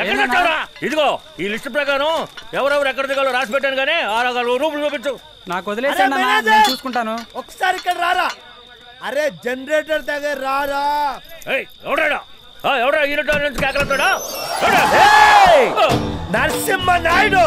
ఇదిగో ఈ లిస్ట్ ప్రకారం ఎవరెవరు ఎక్కడ దిగాలో రాసి పెట్టాను కానీ రూపులు చూపించు. నాకు వదిలేసాను, చూసుకుంటాను. ఒకసారి ఇక్కడ రారా. అరే జనరేటర్ దగ్గర రారా. ఎవడా ఎవడా యూనిట్ నుంచి కేకలుతాడా? నరసింహ నాయుడు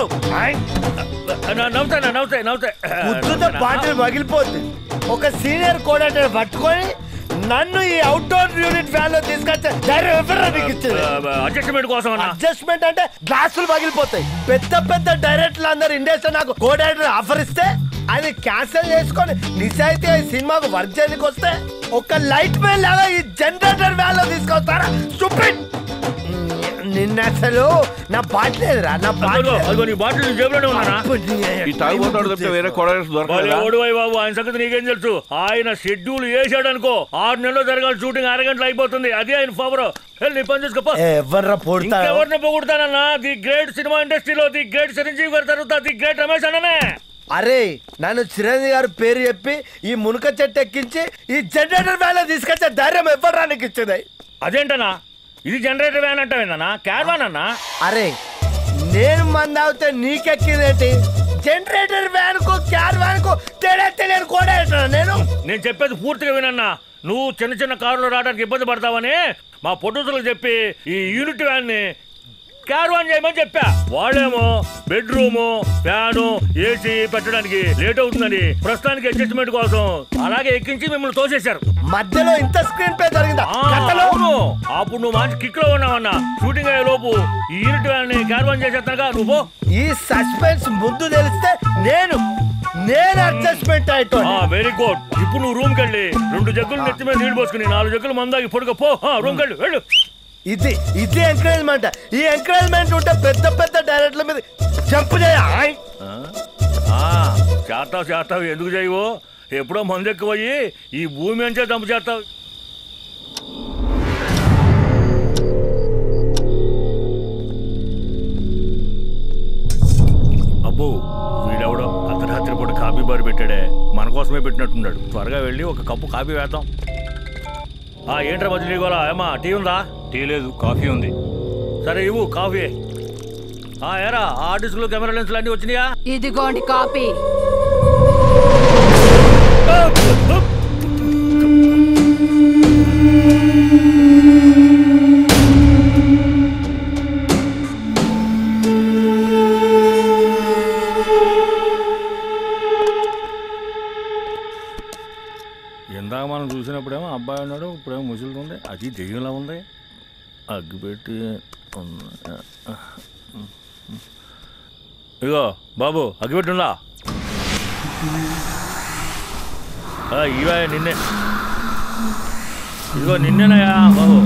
నవ్వుతాయి బాటిల్ పగిలిపోతుంది. ఒక సీనియర్ కోఆర్డినేటర్ పట్టుకొని నన్ను ఈ అవుట్డోర్ యూనిట్ వ్యాన్ లో తీసుకొచ్చే ధైర్యం ఎవరు ఇచ్చింది? అడ్జస్ట్మెంట్ కోసం. అడ్జస్ట్మెంట్ అంటే గ్లాసులు పగిలిపోతాయి. పెద్ద పెద్ద డైరెక్టర్లు అందరు ఇండస్ట్రీ నాకు కోఆర్డినేటర్ ఆఫర్ ఇస్తే అది క్యాన్సిల్ చేసుకొని నిజాయితీ సినిమాకు వర్క్ చేయడానికి వస్తే ఒక లైట్ మ్యాన్ లాగా ఈ జనరేటర్ వ్యాన్ లో తీసుకొస్తారా? స్టూపిడ్. నిన్న అసలు నా బాటిల్ లేదురా. నా బాటిల్ జేబులోనే ఉన్నానా? బాబు ఆయన సంగతి నీకేం తెలుసు? ఆయన షెడ్యూల్ వేసాడు అనుకో 6 నెలలు జరగాలి షూటింగ్ 6 గంటలు అయిపోతుంది. అది ఆయన ఫేవర్. నీ పని చూసుకో. ఎవరిని పొగుడతానన్నా? ది గ్రేట్ సినిమా ఇండస్ట్రీలో ది గ్రేట్ చిరంజీవి గారి తర్వాత ది గ్రేట్ రమేష్ అన్ననే. అరే నన్ను చిరంజీవి గారు పేరు చెప్పి ఈ మునక చెట్టు ఎక్కించి ఈ జనరేటర్ వ్యాన్ తీసుకొచ్చే ధైర్యం ఎవరు నీకు ఇచ్చింది? అదేంటనా ఇది జనరేటర్ వ్యాన్ అంటావేందన్నా? క్యారవాన్ అన్నా? అరే నేను మంది అవుతే నీకెక్కిందేంటి? జనరేటర్ వ్యాన్ కు క్యారవాన్ కు తేడా తెలియని కూడా నేను చెప్పేది పూర్తిగా వినన్నా. నువ్వు చిన్న చిన్న కారులో రావడానికి ఇబ్బంది పడతావని మా ప్రొడ్యూసర్లకు చెప్పి ఈ యూనిట్ వ్యాన్ ని క్యారవాన్ చేయమని చెప్పా. వాళ్ళేమో బెడ్రూము ఫ్యాను ఏసీ పెట్టడానికి లేట్ అవుతుందని ప్రస్తుతానికి అడ్జస్ట్మెంట్ కోసం అలాగే ఎక్కించి మిమ్మల్ని తోసేశారు. మధ్యలో ఇంత స్క్రీన్ ప్లే జరిగిందా? అప్పుడు నువ్వు మంచి కిక్ లో ఉన్నావన్నా. షూటింగ్ అయ్యే లోపు ఈ యూనిట్ వ్యాన్ ని క్యారవాన్ చేసేస్తానుగా నువ్వు. ఈ సస్పెన్స్ ముందు తెలిస్తే నేను అడ్జస్ట్మెంట్ అయిపో. Very good. ఇప్పుడు నువ్వు రూమ్ కెళ్ళి 2 జగ్గులు నెత్తి మీద నీళ్ళు పోసుకుని 4 జగ్గులు మందాకి పొడుగపో. రూమ్ కెళ్ళి వెళ్ళు. ఇది ఎంకరేజ్మెంట్. ఈ ఎంకరేజ్మెంట్ ఉంటే పెద్ద పెద్ద డైరెక్టర్ల మీద జంప్ చేస్తావు. ఎందుకు చేయవు? ఎప్పుడో మందు ఎక్కువయ్యి ఈ భూమి అంచే జంప్ చేస్తావు. అబ్బో వీడెవడో అర్ధరాత్రి పూట కాఫీ బార్ పెట్టాడే. మన కోసమే పెట్టినట్టున్నాడు. త్వరగా వెళ్ళి ఒక కప్పు కాఫీ వేద్దాం. ఏంట్రా మధ్య నీకోలా? ఏమా టీ ఉందా? టీ లేదు, కాఫీ ఉంది. సరే ఇవ్వు కాఫీ. ఏరా ఆర్టిస్టులు కెమెరా లెన్స్లు అన్నీ వచ్చినాయా? ఇదిగోండి కాఫీ. ఇందాక మనం చూసినప్పుడేమో అబ్బాయి ఉన్నాడు, ఇప్పుడేమో ముసలిది. అది దెయ్యంలా ఉంది. అగ్గిపెట్టి ఇగో బాబు అగ్గిపెట్టి ఉందా? ఇవా నిన్నే. ఇదిగో నిన్నేనయా బాబు.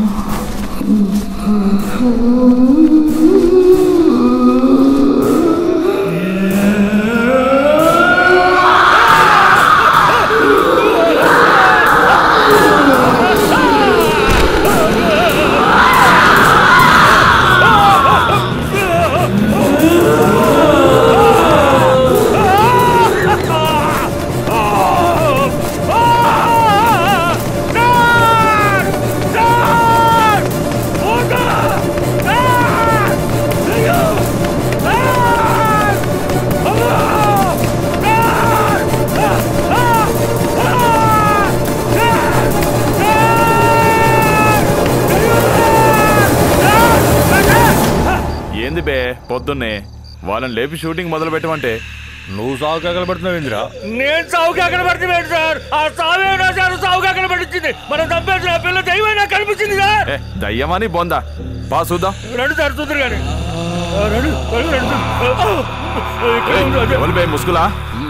పొద్దున్నే వాళ్ళని లేపి షూటింగ్ మొదలు పెట్టమంటే నువ్వు సాగు కేకలు పెడుతున్నావు ఇందిరా? నేను సాగు కేకలు పెడుతున్నాను సార్. ఆ సావేనా సార్ సాగు కేకలు పెట్టించింది. మనం చంపేసిన పిల్ల దయ్యమైనా కనిపించింది సార్. దయ్యమని బొందా బా చూద్దాం. రెండు సార్ చూద్దరు కానీ ముసుగులా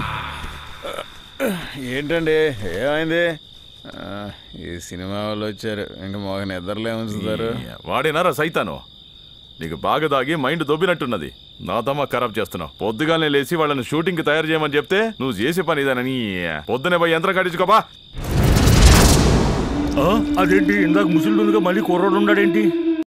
ఏంటండి? ఏమైంది? ఈ సినిమా వాళ్ళు వచ్చారు. ఇంక మాకు నిద్రలే ఉంచుతారు. వాడినారా సైతాను? నీకు బాగా దాగి మైండ్ దొబ్బినట్టున్నది. నా తమ్మ ఖరాబ్ చేస్తున్నావు. పొద్దుగానే లేచి వాళ్ళని షూటింగ్ కి తయారు చేయమని చెప్తే నువ్వు చేసే పని ఇదేనని పొద్దునే పోయి యంత్రం కట్టించుకోపా. అదేంటి ఇందాక ముసలిగా మళ్ళీ కుర్రోడు ఉన్నాడేంటి?